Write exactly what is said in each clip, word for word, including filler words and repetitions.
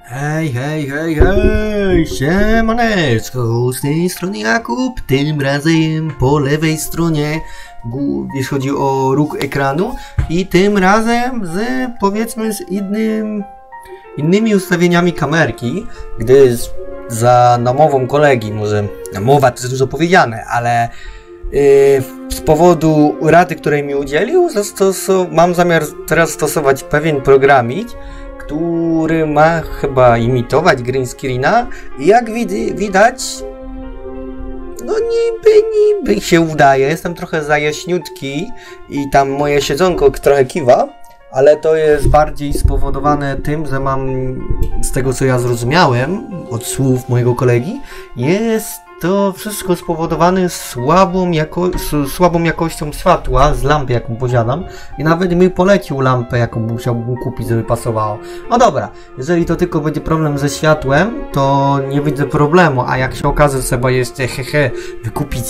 Hej, hej, hej, hej, siemaneczko, z tej strony Jakub, tym razem po lewej stronie, jeśli chodzi o róg ekranu i tym razem z, powiedzmy, z innym, innymi ustawieniami kamerki, gdyż za namową kolegi, może namowa to jest dużo powiedziane, ale yy, z powodu rady, której mi udzielił, mam zamiar teraz stosować pewien programik, który ma chyba imitować green screena i jak wid widać, no niby, niby się udaje. Jestem trochę zajaśniutki i tam moje siedzonko trochę kiwa, ale to jest bardziej spowodowane tym, że mam, z tego co ja zrozumiałem od słów mojego kolegi, jest to wszystko spowodowane słabą, jako słabą jakością światła z lampy, jaką posiadam, i nawet mi polecił lampę, jaką musiałbym kupić, żeby pasowało. No dobra, jeżeli to tylko będzie problem ze światłem, to nie widzę problemu, a jak się okaże, trzeba jeszcze hehe wykupić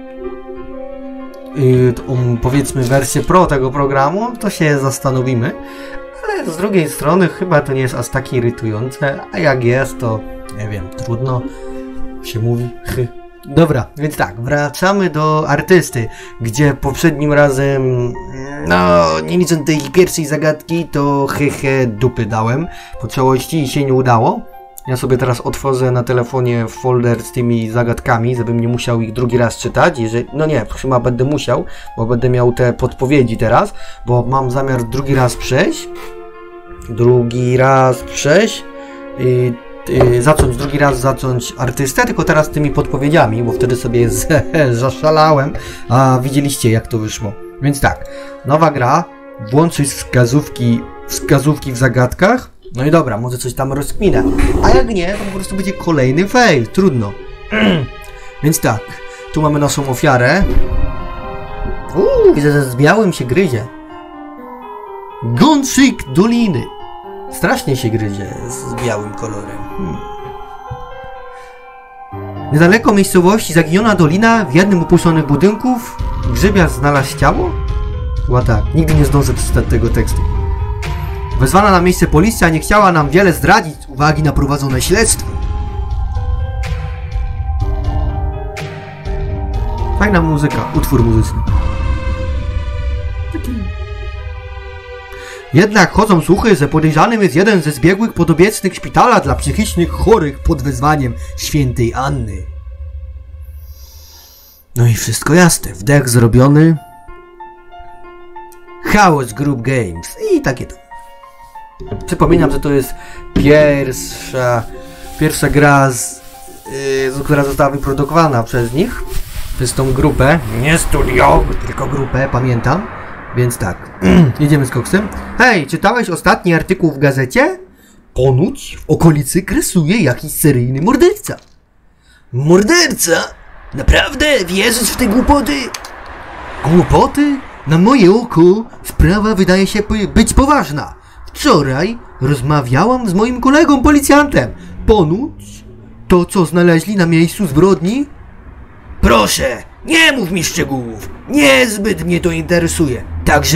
yy, um, powiedzmy wersję pro tego programu, to się zastanowimy. Ale z drugiej strony chyba to nie jest aż tak irytujące, a jak jest, to nie wiem, trudno się mówi. Dobra, więc tak, wracamy do artysty, gdzie poprzednim razem, no nie licząc tej pierwszej zagadki, to hehe dupy dałem po całości i się nie udało. Ja sobie teraz otworzę na telefonie folder z tymi zagadkami, żebym nie musiał ich drugi raz czytać, jeżeli, no nie, chyba będę musiał, bo będę miał te podpowiedzi teraz, bo mam zamiar drugi raz przejść, drugi raz przejść i Yy, zacząć drugi raz zacząć artystę, tylko teraz tymi podpowiedziami, bo wtedy sobie zaszalałem, a widzieliście jak to wyszło. Więc tak, nowa gra, włączyć wskazówki, wskazówki w zagadkach, no i dobra, może coś tam rozkminę, a jak nie, to po prostu będzie kolejny fail, trudno. Więc tak, tu mamy naszą ofiarę. Uuu, widzę, że z białym się gryzie. Gąszyk Doliny. Strasznie się gryzie z białym kolorem. Hmm. Niedaleko miejscowości Zaginiona Dolina, w jednym opuszczonych budynków, grzybiarz znalazł ciało? Chyba tak, nigdy nie zdążę przeczytać tego tekstu. Wezwana na miejsce policja nie chciała nam wiele zdradzić z uwagi na prowadzone śledztwo. Fajna muzyka, utwór muzyczny. Jednak chodzą słuchy, że podejrzanym jest jeden ze zbiegłych podobiecznych szpitala dla psychicznych chorych pod wezwaniem świętej Anny. No i wszystko jasne. Wdech zrobiony. Chaos Group Games. I takie to. Przypominam, że to jest pierwsza, pierwsza gra, z, yy, która została wyprodukowana przez nich. Przez tą grupę. Nie studio, tylko grupę, pamiętam. Więc tak, jedziemy z koksem. Hej, czytałeś ostatni artykuł w gazecie? Ponoć w okolicy grasuje jakiś seryjny morderca. Morderca? Naprawdę wierzysz w te głupoty? Głupoty? Na moje oko sprawa wydaje się być poważna. Wczoraj rozmawiałam z moim kolegą policjantem. Ponoć to, co znaleźli na miejscu zbrodni? Proszę, nie mów mi szczegółów. Niezbyt mnie to interesuje. Także...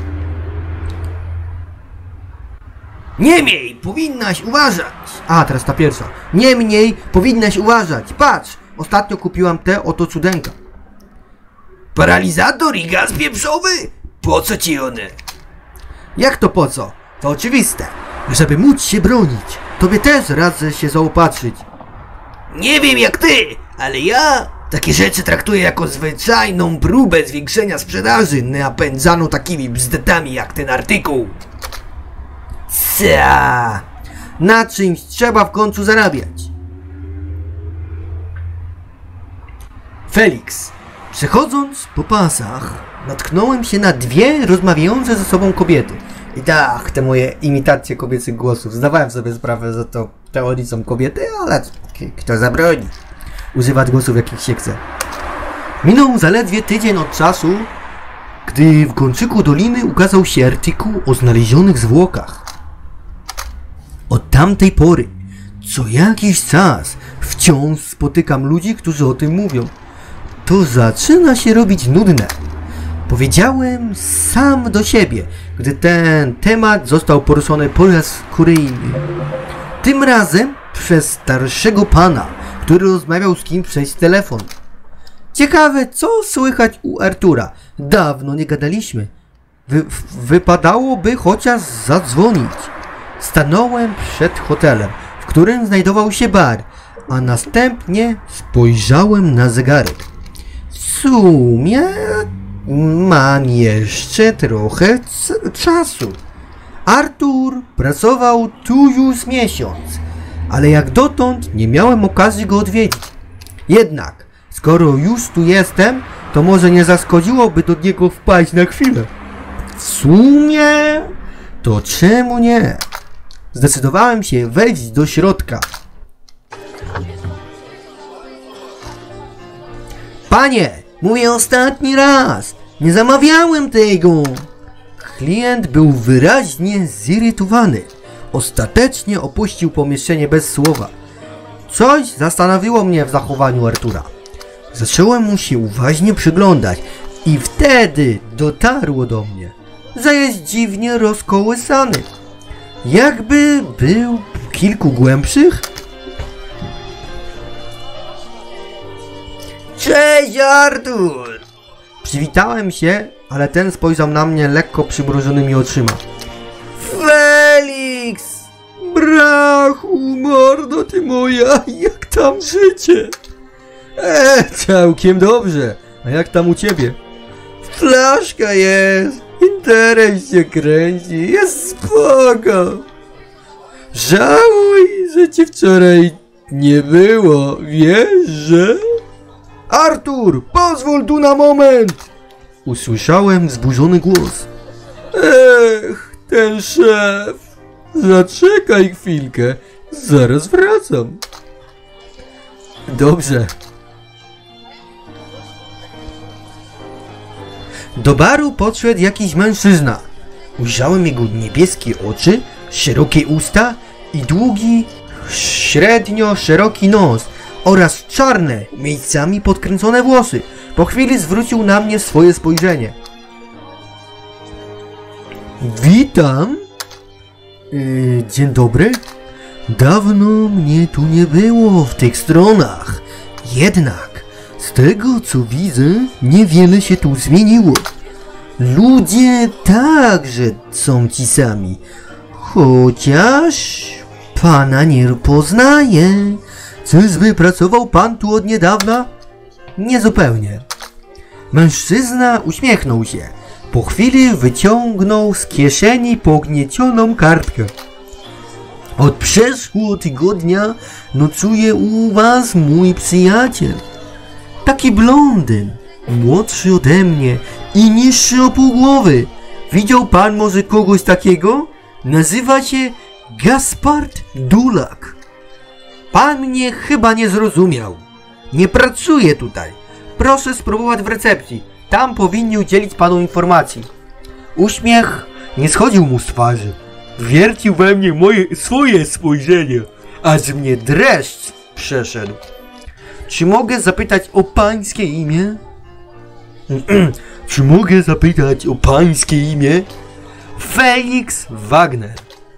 Niemniej powinnaś uważać. A, teraz ta pierwsza. Niemniej powinnaś uważać. Patrz, ostatnio kupiłam tę oto cudenka. Paralizator i gaz pieprzowy? Po co ci one? Jak to po co? To oczywiste. Żeby móc się bronić. Tobie też radzę się zaopatrzyć. Nie wiem jak ty, ale ja... takie rzeczy traktuję jako zwyczajną próbę zwiększenia sprzedaży, napędzaną takimi bzdetami jak ten artykuł. Ca. Na czymś trzeba w końcu zarabiać. Felix. Przechodząc po pasach, natknąłem się na dwie rozmawiające ze sobą kobiety. I tak, te moje imitacje kobiecych głosów. Zdawałem sobie sprawę, że to teorii są kobiety, ale kto zabroni używać głosów jakich się chce. Minął zaledwie tydzień od czasu, gdy w Gąszyku Doliny ukazał się artykuł o znalezionych zwłokach. Od tamtej pory, co jakiś czas, wciąż spotykam ludzi, którzy o tym mówią. To zaczyna się robić nudne. Powiedziałem sam do siebie, gdy ten temat został poruszony po raz kolejny. Tym razem przez starszego pana, który rozmawiał z kim przez telefon. Ciekawe, co słychać u Artura. Dawno nie gadaliśmy. Wy wypadałoby chociaż zadzwonić. Stanąłem przed hotelem, w którym znajdował się bar, a następnie spojrzałem na zegarek. W sumie mam jeszcze trochę czasu. Artur pracował tu już miesiąc, ale jak dotąd nie miałem okazji go odwiedzić. Jednak, skoro już tu jestem, to może nie zaszkodziłoby do niego wpaść na chwilę. W sumie, to czemu nie? Zdecydowałem się wejść do środka. Panie, mówię ostatni raz, nie zamawiałem tego. Klient był wyraźnie zirytowany. Ostatecznie opuścił pomieszczenie bez słowa. Coś zastanowiło mnie w zachowaniu Artura. Zacząłem mu się uważnie przyglądać i wtedy dotarło do mnie, że jest dziwnie rozkołysany. Jakby był kilku głębszych. Cześć, Artur! Przywitałem się, ale ten spojrzał na mnie lekko przymrużonymi oczyma. Felix! Brachu, mordo ty moja, jak tam życie? Eee, całkiem dobrze. A jak tam u ciebie? Flaszka jest, interes się kręci, jest spoko. Żałuj, że cię wczoraj nie było, wiesz, że... Artur, pozwól tu na moment! Usłyszałem wzburzony głos. Ech, ten szef. Zaczekaj chwilkę, zaraz wracam. Dobrze. Do baru podszedł jakiś mężczyzna. Ujrzałem jego niebieskie oczy, szerokie usta i długi, średnio szeroki nos oraz czarne, miejscami podkręcone włosy. Po chwili zwrócił na mnie swoje spojrzenie. Witam. Yy, dzień dobry. Dawno mnie tu nie było w tych stronach. Jednak z tego co widzę, niewiele się tu zmieniło. Ludzie także są ci sami. Chociaż pana nie poznaję. Czyżby pracował pan tu od niedawna? Niezupełnie. Mężczyzna uśmiechnął się. Po chwili wyciągnął z kieszeni pogniecioną kartkę. Od przeszło tygodnia nocuje u was mój przyjaciel. Taki blondyn, młodszy ode mnie i niższy o pół głowy. Widział pan może kogoś takiego? Nazywa się Gaspard Dulak. Pan mnie chyba nie zrozumiał. Nie pracuję tutaj. Proszę spróbować w recepcji. Tam powinni udzielić panu informacji. Uśmiech nie schodził mu z twarzy. Wiercił we mnie moje, swoje spojrzenie, aż mnie dreszcz przeszedł. Czy mogę zapytać o pańskie imię? Czy mogę zapytać o pańskie imię? Felix Wagner.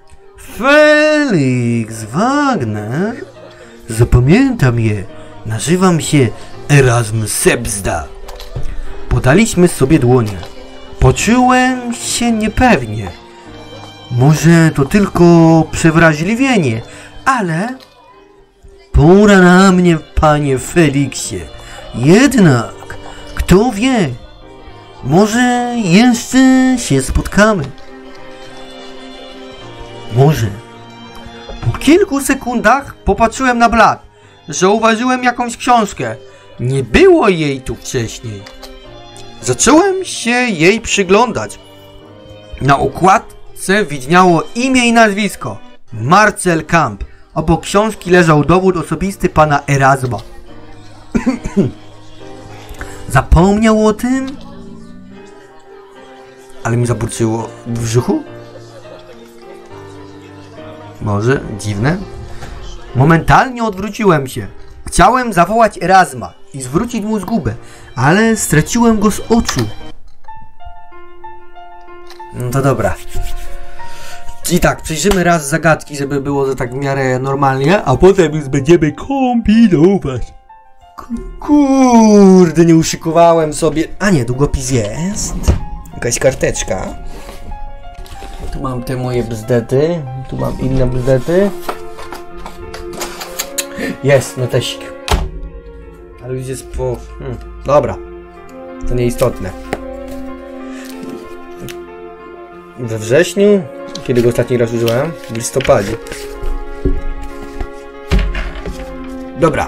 Felix Wagner? Zapamiętam je. Nazywam się Erasm Sebzda. Podaliśmy sobie dłonie. Poczułem się niepewnie. Może to tylko przewrażliwienie, ale... Pora na mnie, panie Feliksie. Jednak, kto wie, może jeszcze się spotkamy. Może. Po kilku sekundach popatrzyłem na blat. Zauważyłem jakąś książkę. Nie było jej tu wcześniej. Zacząłem się jej przyglądać. Na okładce widniało imię i nazwisko. Marcel Kamp. Obok książki leżał dowód osobisty pana Erasma. Zapomniał o tym? Ale mi zaburczyło w brzuchu? Może? Dziwne? Momentalnie odwróciłem się. Chciałem zawołać Erasma i zwrócić mu zgubę, ale straciłem go z oczu. No to dobra. I tak, przejrzymy raz zagadki, żeby było to tak w miarę normalnie, a potem już będziemy kombinować. Kurde, nie uszykowałem sobie. A nie, długopis jest. Jakaś karteczka. Tu mam te moje bzdety. Tu mam inne bzdety. Jest, notesik. Ale już jest po... Hmm, dobra. To nieistotne. We wrześniu? Kiedy go ostatni raz użyłem? W listopadzie. Dobra.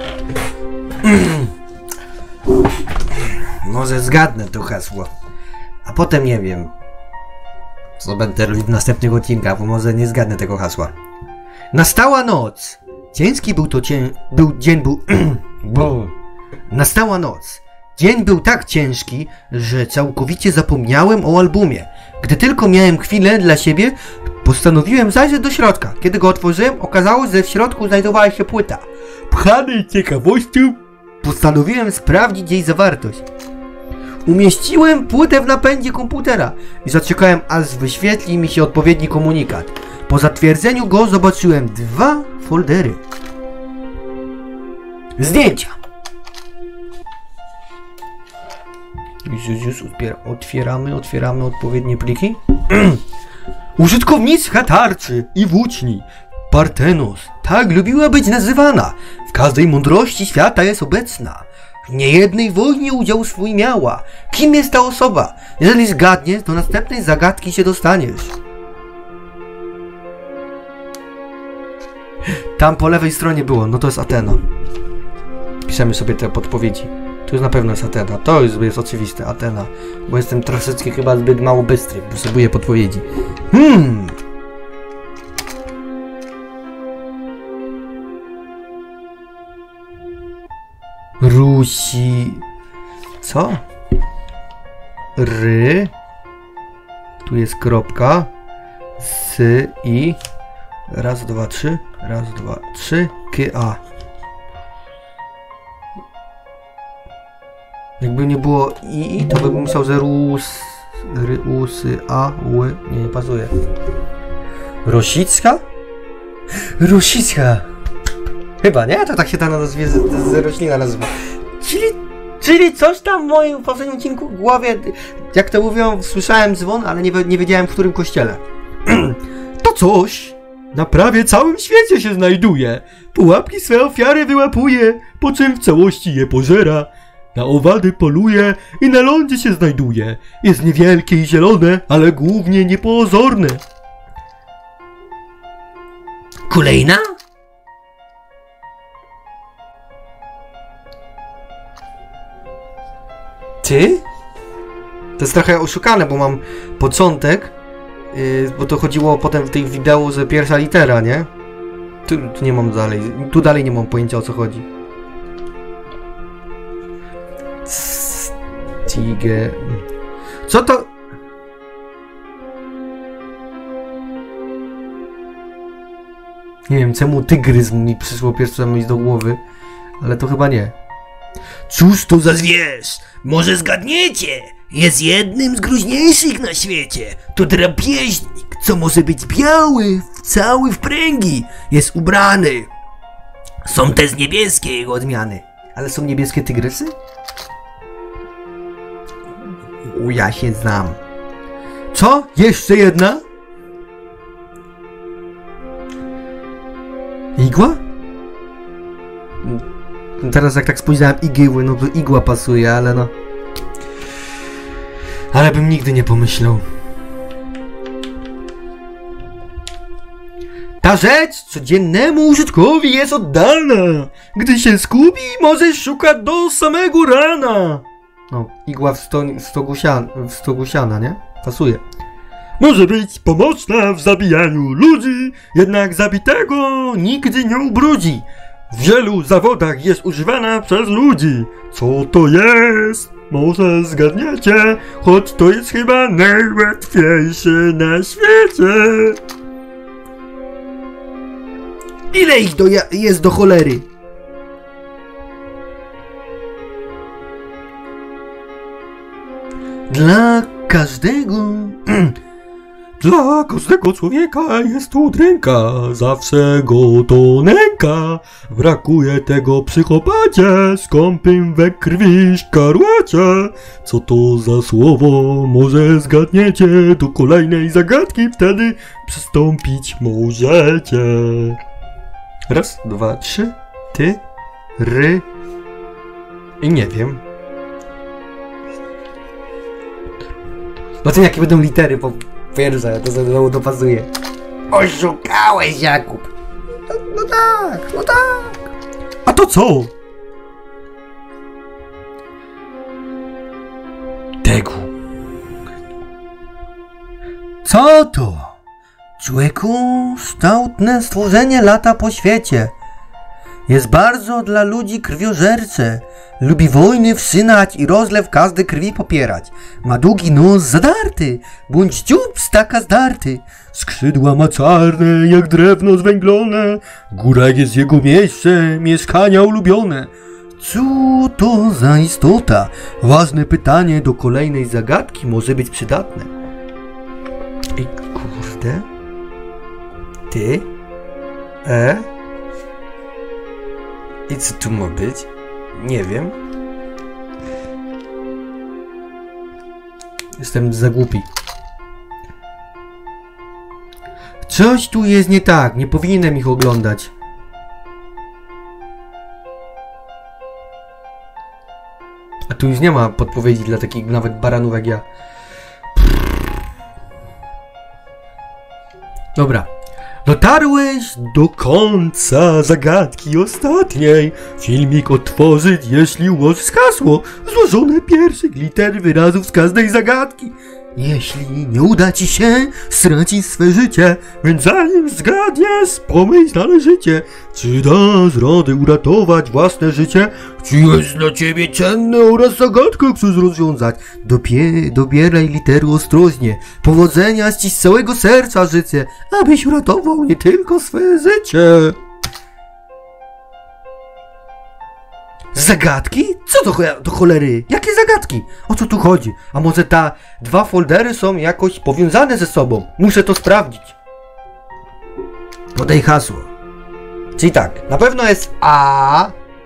Może zgadnę to hasło. A potem nie wiem, co będę robić w następnych odcinkach, bo może nie zgadnę tego hasła. Nastała noc. Ciężki był to cię... Był... Dzień był... Nastała noc. Dzień był tak ciężki, że całkowicie zapomniałem o albumie. Gdy tylko miałem chwilę dla siebie, postanowiłem zajrzeć do środka. Kiedy go otworzyłem, okazało się, że w środku znajdowała się płyta. Pchany ciekawością, postanowiłem sprawdzić jej zawartość. Umieściłem płytę w napędzie komputera i zaczekałem, aż wyświetli mi się odpowiedni komunikat. Po zatwierdzeniu go zobaczyłem dwa foldery. Zdjęcia. Już, już, już otwieramy, otwieramy odpowiednie pliki. Użytkownictwa tarczy i włóczni Partenos tak lubiła być nazywana. W każdej mądrości świata jest obecna. W niejednej wojnie udział swój miała. Kim jest ta osoba? Jeżeli zgadniesz, do następnej zagadki się dostaniesz. Tam po lewej stronie było, no to jest Atena. Piszemy sobie te podpowiedzi. Tu już na pewno jest Atena. To już jest oczywiste, Atena. Bo jestem troszeczkę chyba zbyt mało bystry. Potrzebuję podpowiedzi. Hmm. Rusi... Co? Ry... Tu jest kropka. S, i... Raz, dwa, trzy. Raz, dwa, trzy. K, a. Jakby nie było i, to bym musiał ze rus... Ry, usy, a, ły... Nie, nie pasuje. Rosicka? Rosicka. Chyba, nie? To tak się ta nazwie z, z roślina nazywa. Czyli, czyli coś tam w moim poprzednim odcinku w głowie, jak to mówią, słyszałem dzwon, ale nie, nie wiedziałem, w którym kościele. To coś na prawie całym świecie się znajduje. Pułapki swe ofiary wyłapuje, po czym w całości je pożera. Na owady poluje i na lądzie się znajduje. Jest niewielkie i zielone, ale głównie niepozorne. Kolejna? Ty? To jest trochę oszukane, bo mam początek, yy, bo to chodziło potem w tych wideo, że pierwsza litera, nie? Tu, tu nie mam dalej, tu dalej nie mam pojęcia, o co chodzi. Tige... Co to? Nie wiem, czemu tygrys mi przyszło pierwsze myśl do głowy, ale to chyba nie. Cóż to za zwierz? Może zgadniecie? Jest jednym z groźniejszych na świecie. To drapieżnik, co może być biały, cały w pręgi. Jest ubrany. Są też niebieskie jego odmiany. Ale są niebieskie tygrysy? U, ja się znam. Co? Jeszcze jedna? Igła? Teraz jak tak spojrzałem, igły, no to igła pasuje, ale no... Ale bym nigdy nie pomyślał. Ta rzecz codziennemu użytkowi jest oddana. Gdy się skupi, możesz szukać do samego rana. No, igła w, sto, w, stogu sian, w stogu siana, nie? Pasuje. Może być pomocna w zabijaniu ludzi, jednak zabitego nigdy nie ubrudzi. W wielu zawodach jest używana przez ludzi. Co to jest? Może zgadniecie, choć to jest chyba najłatwiejsze na świecie. Ile ich do jest do cholery? Dla każdego... Dla każdego człowieka jest tu dręka, zawsze go to nęka. Brakuje tego psychopacie, skąpym we krwi szkarłacie. Co to za słowo, może zgadniecie, do kolejnej zagadki wtedy przystąpić możecie. Raz, dwa, trzy, ty, ry i nie wiem. Zobaczymy jakie będą litery po pierwsze, to znowu dopasuje. Oszukałeś, Jakub! No, no tak, no tak! A to co? Tegu. Co to? Człowieku, kształtne stworzenie lata po świecie. Jest bardzo dla ludzi krwiożerce. Lubi wojny wszynać i rozlew każdej krwi popierać. Ma długi nos zadarty, bądź dziób staka zdarty. Skrzydła ma czarne, jak drewno zwęglone. Góra jest jego miejsce, mieszkania ulubione. Co to za istota? Ważne pytanie do kolejnej zagadki może być przydatne. I kurde. Ty? E? I co tu ma być? Nie wiem. Jestem za głupi. Coś tu jest nie tak. Nie powinienem ich oglądać. A tu już nie ma podpowiedzi dla takich nawet baranów jak ja. Dobra. Dotarłeś do końca zagadki ostatniej. Filmik otworzyć, jeśli ułożysz hasło złożone pierwszych liter wyrazów z każdej zagadki. Jeśli nie uda ci się, stracisz swe życie, więc zanim zgadniesz, pomyśl należycie. Czy dasz radę uratować własne życie? Czy jest dla ciebie cenne oraz zagadkę chcesz rozwiązać? Dopie, dobieraj litery ostrożnie. Powodzenia ci z całego serca życzę, abyś uratował nie tylko swoje życie. Zagadki? Co to do cholery? Jakie zagadki? O co tu chodzi? A może te dwa foldery są jakoś powiązane ze sobą? Muszę to sprawdzić. Podaj hasło. Czyli tak, na pewno jest A.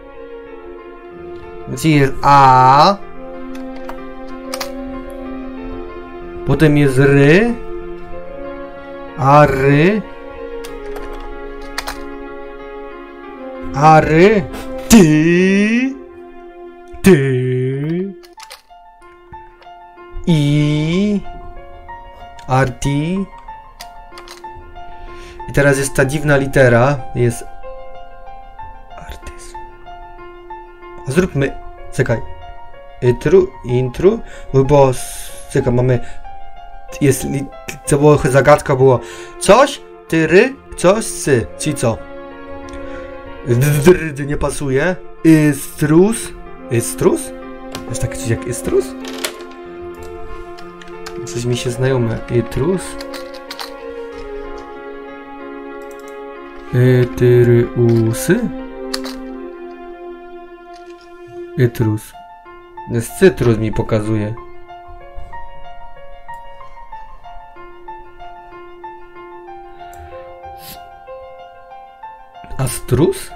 Czyli jest A. Potem jest Ry. Ary. Ary. Ty, ty i arti. I teraz jest ta dziwna litera, jest artys. A zróbmy, czekaj, intru, intru, bo czekaj, mamy, jest, co było, zagadka było coś, tyry, coś, sy, czyli co? Drdy nie pasuje. Istrus. Istrus? Jest takie coś jak Istrus? Coś mi się znajome. Itrus. Etyryusy. Itrus. Jest cytrus mi pokazuje. Astrus?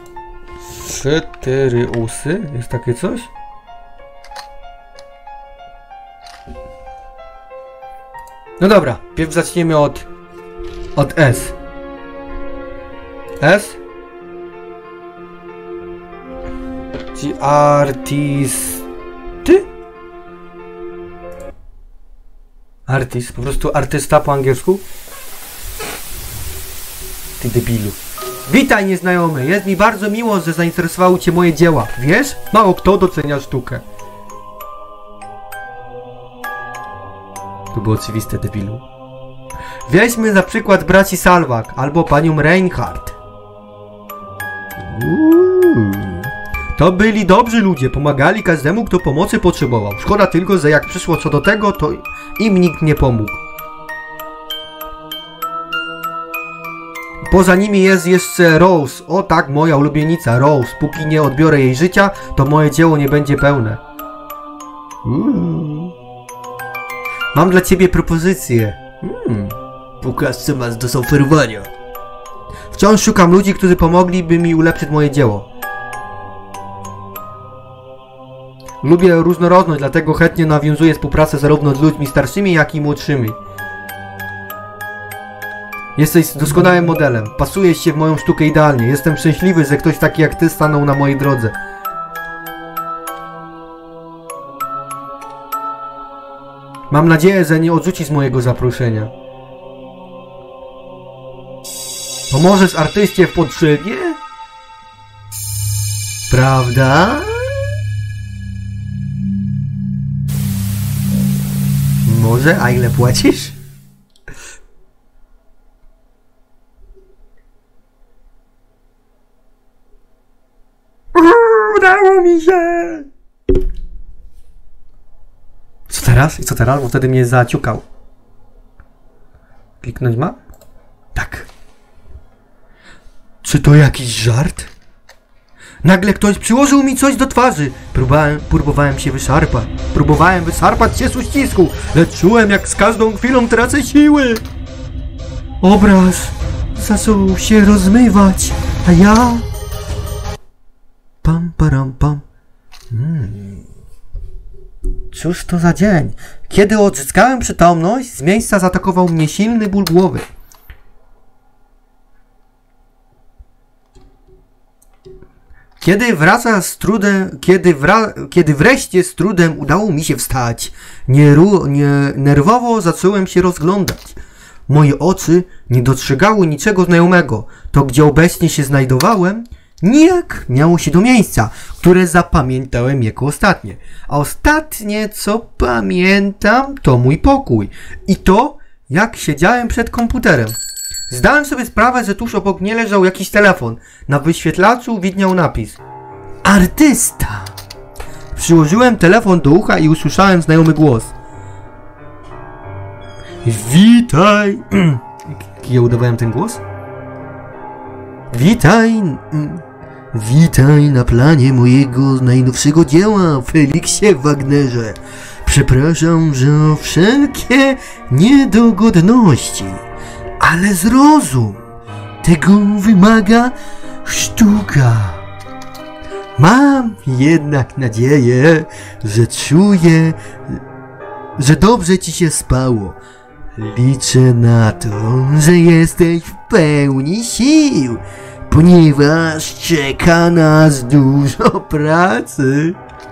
Cytyryusy? Jest takie coś? No dobra, pierw zaczniemy od od S. S? Ci artisty? Artist, po prostu artysta po angielsku? Ty debilu. Witaj nieznajomy, jest mi bardzo miło, że zainteresowały cię moje dzieła. Wiesz? Mało kto docenia sztukę. To było oczywiste, debilu. Weźmy za przykład braci Salwak albo panią Reinhardt. Uuu. To byli dobrzy ludzie, pomagali każdemu, kto pomocy potrzebował. Szkoda tylko, że jak przyszło co do tego, to im nikt nie pomógł. Poza nimi jest jeszcze Rose. O tak, moja ulubienica Rose. Póki nie odbiorę jej życia, to moje dzieło nie będzie pełne. Uuu. Mam dla ciebie propozycję. Hmm, pokaż co masz do zaoferowania. Wciąż szukam ludzi, którzy pomogliby mi ulepszyć moje dzieło. Lubię różnorodność, dlatego chętnie nawiązuję współpracę zarówno z ludźmi starszymi, jak i młodszymi. Jesteś doskonałym modelem. Pasujesz się w moją sztukę idealnie. Jestem szczęśliwy, że ktoś taki jak ty stanął na mojej drodze. Mam nadzieję, że nie odrzucisz mojego zaproszenia. Pomożesz artyście w potrzebie? Prawda? Może? A ile płacisz? Udało mi się! Co teraz? I co teraz? Bo wtedy mnie zaciukał. Kliknąć ma? Tak. Czy to jakiś żart? Nagle ktoś przyłożył mi coś do twarzy. Próbowałem, próbowałem się wyszarpać. Próbowałem wyszarpać się z uścisku, lecz czułem, jak z każdą chwilą tracę siły. Obraz zaczął się rozmywać, a ja... Pam, param, pam. Hmm. Cóż to za dzień? Kiedy odzyskałem przytomność, z miejsca zaatakował mnie silny ból głowy. Kiedy wraca z trudem, kiedy, wra, kiedy wreszcie z trudem udało mi się wstać, nieru, nie, nerwowo zacząłem się rozglądać. Moje oczy nie dostrzegały niczego znajomego. To, gdzie obecnie się znajdowałem, nijak miało się do miejsca, które zapamiętałem jako ostatnie. A ostatnie, co pamiętam, to mój pokój. I to, jak siedziałem przed komputerem. Zdałem sobie sprawę, że tuż obok mnie leżał jakiś telefon. Na wyświetlaczu widniał napis: Artysta! Przyłożyłem telefon do ucha i usłyszałem znajomy głos. Witaj! Jaki ja udawałem ten głos? Witaj! Witaj na planie mojego najnowszego dzieła, Feliksie Wagnerze. Przepraszam za wszelkie niedogodności. Ale zrozum, tego wymaga sztuka. Mam jednak nadzieję, że czuję, że dobrze ci się spało. Liczę na to, że jesteś w pełni sił, ponieważ czeka nas dużo pracy.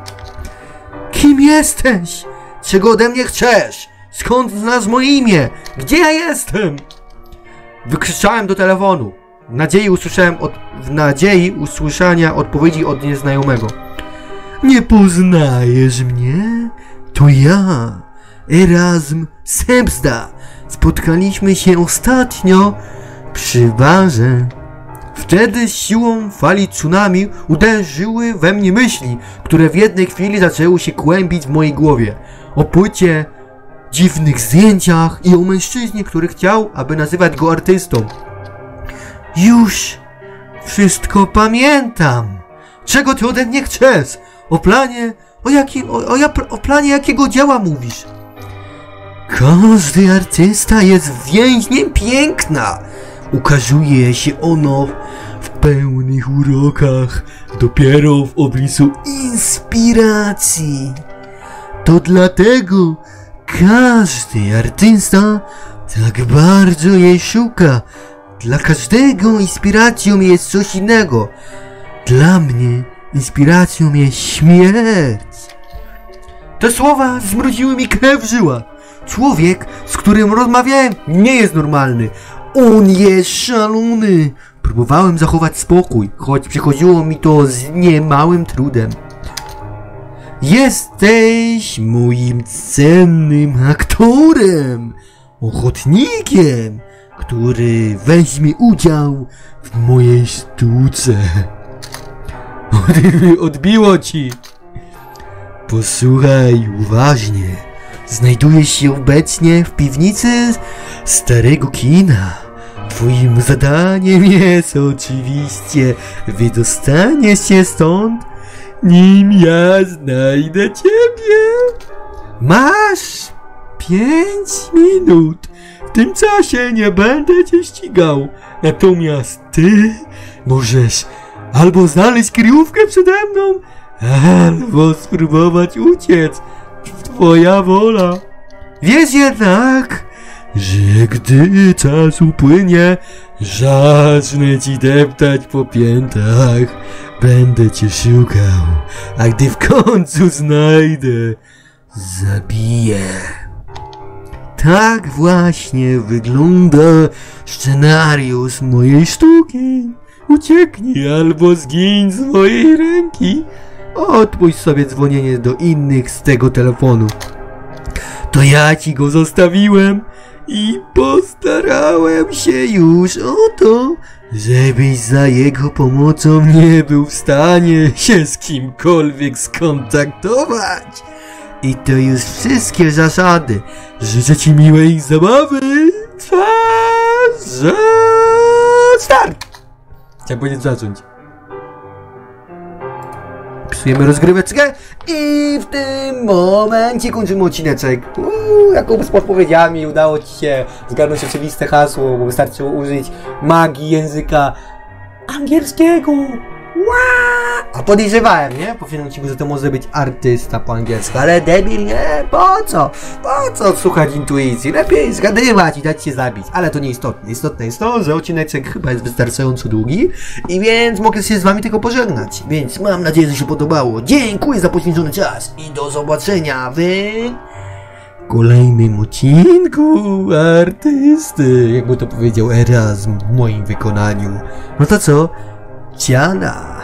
Kim jesteś? Czego ode mnie chcesz? Skąd znasz moje imię? Gdzie ja jestem? Wykrzyczałem do telefonu. W nadziei usłyszałem od, w nadziei usłyszenia odpowiedzi od nieznajomego. Nie poznajesz mnie? To ja, Erasm Sebzda. Spotkaliśmy się ostatnio przy barze. Wtedy z siłą fali tsunami uderzyły we mnie myśli, które w jednej chwili zaczęły się kłębić w mojej głowie. O płycie, dziwnych zdjęciach i o mężczyźnie, który chciał, aby nazywać go artystą. Już wszystko pamiętam. Czego ty ode mnie chcesz? O planie, o, jaki, o, o, o planie jakiego dzieła mówisz? Każdy artysta jest więźniem piękna. Ukazuje się ono w pełnych urokach dopiero w obliczu inspiracji. To dlatego każdy artysta tak bardzo jej szuka. Dla każdego inspiracją jest coś innego. Dla mnie inspiracją jest śmierć. Te słowa zmroziły mi krew w żyłach. Człowiek, z którym rozmawiałem, nie jest normalny. On jest szalony. Próbowałem zachować spokój, choć przychodziło mi to z niemałym trudem. Jesteś moim cennym aktorem, ochotnikiem, który weźmie udział w mojej sztuce. Odbiło ci. Posłuchaj uważnie. Znajdujesz się obecnie w piwnicy starego kina. Twoim zadaniem jest oczywiście wydostanie się stąd, nim ja znajdę ciebie. Masz pięć minut. tym czasie nie będę cię ścigał. Natomiast ty możesz albo znaleźć kryjówkę przede mną, albo spróbować uciec. Twoja wola. Wiesz jednak, że gdy czas upłynie, zacznę ci deptać po piętach. Będę cię szukał, a gdy w końcu znajdę, zabiję. Tak właśnie wygląda scenariusz mojej sztuki. Ucieknij albo zgiń z mojej ręki. Odpuść sobie dzwonienie do innych z tego telefonu. To ja ci go zostawiłem i postarałem się już o to, żebyś za jego pomocą nie był w stanie się z kimkolwiek skontaktować. I to już wszystkie zasady. Życzę ci miłej zabawy. Czas, że... start! Chciałem powiedzieć zacząć. Psujemy rozgryweczkę i w tym momencie kończymy odcineczek. Uuu, Jakub z podpowiedziami, udało ci się zgarnąć oczywiste hasło, bo wystarczyło użyć magii języka angielskiego. Ła! A podejrzewałem, nie? Po filmie, że to może być artysta po angielsku, ale debil, nie? Po co? Po co słuchać intuicji? Lepiej zgadywać i dać się zabić. Ale to nie istotne. Istotne jest to, że odcineczek chyba jest wystarczająco długi i więc mogę się z wami tylko pożegnać. Więc mam nadzieję, że się podobało. Dziękuję za poświęcony czas i do zobaczenia w kolejnym odcinku artysty. Jakby to powiedział Erasm w moim wykonaniu. No to co? Ciana!